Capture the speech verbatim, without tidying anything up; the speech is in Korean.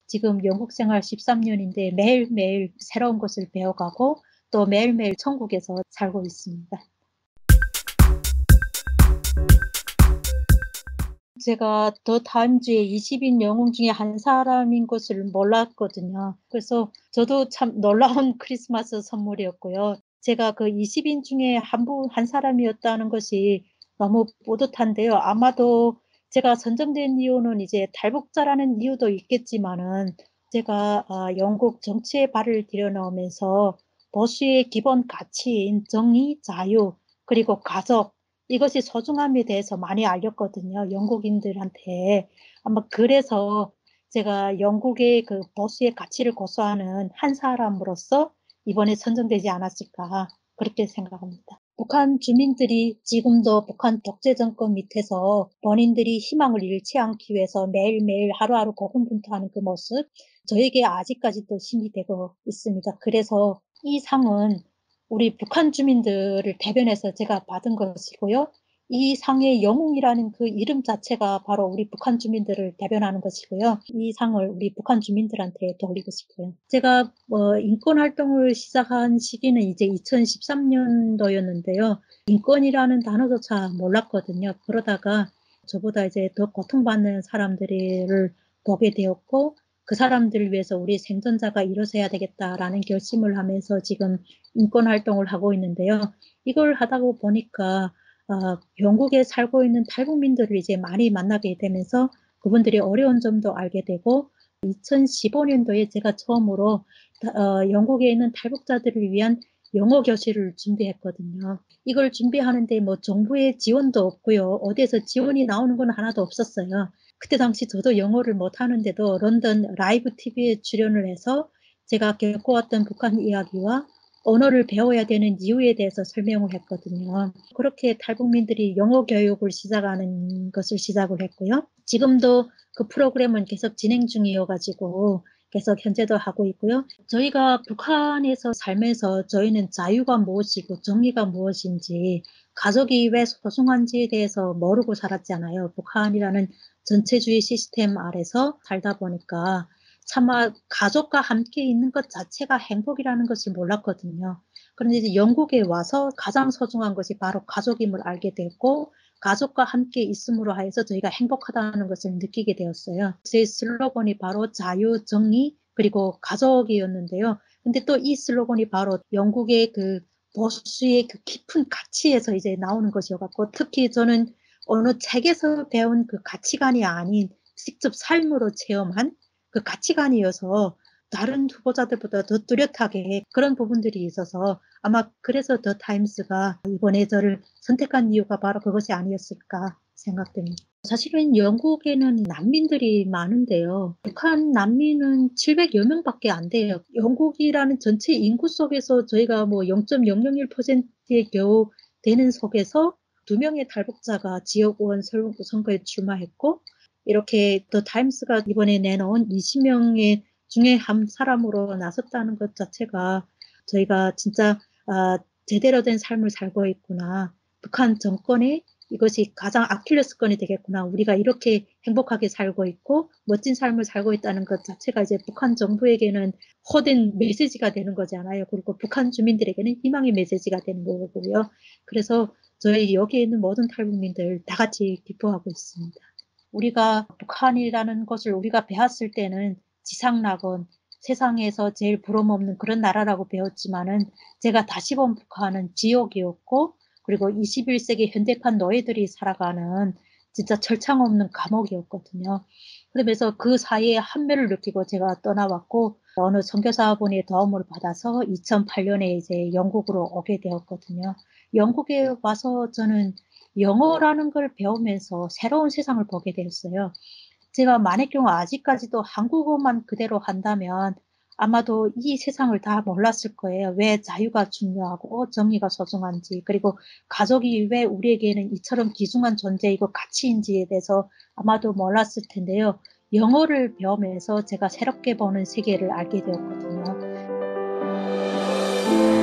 지금 영국 생활 십삼 년인데 매일매일 새로운 것을 배워가고 또 매일매일 천국에서 살고 있습니다. 제가 더 타임즈의 이십 인 영웅 중에 한 사람인 것을 몰랐거든요. 그래서 저도 참 놀라운 크리스마스 선물이었고요. 제가 그 이십 인 중에 한 분 한 사람이었다는 것이 너무 뿌듯한데요. 아마도 제가 선정된 이유는 이제 탈북자라는 이유도 있겠지만은 제가 아 영국 정치에 발을 들여놓으면서 보수의 기본 가치인 정의, 자유, 그리고 가족, 이것이 소중함에 대해서 많이 알렸거든요, 영국인들한테. 아마 그래서 제가 영국의 그 보수의 가치를 고수하는 한 사람으로서 이번에 선정되지 않았을까, 그렇게 생각합니다. 북한 주민들이 지금도 북한 독재 정권 밑에서 본인들이 희망을 잃지 않기 위해서 매일매일 하루하루 고군분투하는 그 모습, 저에게 아직까지도 힘이 되고 있습니다. 그래서 이 상은 우리 북한 주민들을 대변해서 제가 받은 것이고요. 이 상의 영웅이라는 그 이름 자체가 바로 우리 북한 주민들을 대변하는 것이고요. 이 상을 우리 북한 주민들한테 돌리고 싶어요. 제가 뭐 인권 활동을 시작한 시기는 이제 이천십삼 년도였는데요. 인권이라는 단어조차 몰랐거든요. 그러다가 저보다 이제 더 고통받는 사람들을 보게 되었고, 그 사람들을 위해서 우리 생존자가 일어서야 되겠다라는 결심을 하면서 지금 인권 활동을 하고 있는데요. 이걸 하다 보니까 어, 영국에 살고 있는 탈북민들을 이제 많이 만나게 되면서 그분들이 어려운 점도 알게 되고, 이천십오 년도에 제가 처음으로 어, 영국에 있는 탈북자들을 위한 영어 교실을 준비했거든요. 이걸 준비하는데 뭐 정부의 지원도 없고요. 어디에서 지원이 나오는 건 하나도 없었어요. 그때 당시 저도 영어를 못하는데도 런던 라이브 티비에 출연을 해서 제가 겪어왔던 북한 이야기와 언어를 배워야 되는 이유에 대해서 설명을 했거든요. 그렇게 탈북민들이 영어 교육을 시작하는 것을 시작을 했고요. 지금도 그 프로그램은 계속 진행 중이어가지고 계속 현재도 하고 있고요. 저희가 북한에서 살면서 저희는 자유가 무엇이고 정의가 무엇인지, 가족이 왜 소중한지에 대해서 모르고 살았잖아요. 북한이라는 전체주의 시스템 아래서 살다 보니까 차마 가족과 함께 있는 것 자체가 행복이라는 것을 몰랐거든요. 그런데 이제 영국에 와서 가장 소중한 것이 바로 가족임을 알게 됐고, 가족과 함께 있음으로 하여서 저희가 행복하다는 것을 느끼게 되었어요. 제 슬로건이 바로 자유, 정의, 그리고 가족이었는데요. 근데 또 이 슬로건이 바로 영국의 그 보수의 그 깊은 가치에서 이제 나오는 것이어갖고, 특히 저는 어느 책에서 배운 그 가치관이 아닌 직접 삶으로 체험한 그 가치관이어서 다른 후보자들보다 더 뚜렷하게 그런 부분들이 있어서 아마 그래서 더 타임스가 이번에 저를 선택한 이유가 바로 그것이 아니었을까 생각됩니다. 사실은 영국에는 난민들이 많은데요. 북한 난민은 칠백여 명밖에 안 돼요. 영국이라는 전체 인구 속에서 저희가 뭐 영 점 영영일 퍼센트에 겨우 되는 속에서 두 명의 탈북자가 지역의원 선거에 출마했고, 이렇게 더 타임스가 이번에 내놓은 이십 명의 중에 한 사람으로 나섰다는 것 자체가 저희가 진짜 아, 제대로 된 삶을 살고 있구나. 북한 정권의 이것이 가장 아킬레스건이 되겠구나. 우리가 이렇게 행복하게 살고 있고 멋진 삶을 살고 있다는 것 자체가 이제 북한 정부에게는 호된 메시지가 되는 거잖아요. 그리고 북한 주민들에게는 희망의 메시지가 되는 거고요. 그래서 저희 여기에 있는 모든 탈북민들 다 같이 기뻐하고 있습니다. 우리가 북한이라는 것을 우리가 배웠을 때는 지상낙원, 세상에서 제일 부러움없는 그런 나라라고 배웠지만은 제가 다시 본 북한은 지옥이었고, 그리고 이십일 세기 현대판 노예들이 살아가는 진짜 철창 없는 감옥이었거든요. 그러면서 그 사이에 한멸을 느끼고 제가 떠나왔고, 어느 선교사분의 도움을 받아서 이천팔 년에 이제 영국으로 오게 되었거든요. 영국에 와서 저는 영어라는 걸 배우면서 새로운 세상을 보게 되었어요. 제가 만약 경우 아직까지도 한국어만 그대로 한다면 아마도 이 세상을 다 몰랐을 거예요. 왜 자유가 중요하고 정의가 소중한지, 그리고 가족이 왜 우리에게는 이처럼 귀중한 존재이고 가치인지에 대해서 아마도 몰랐을 텐데요. 영어를 배우면서 제가 새롭게 보는 세계를 알게 되었거든요.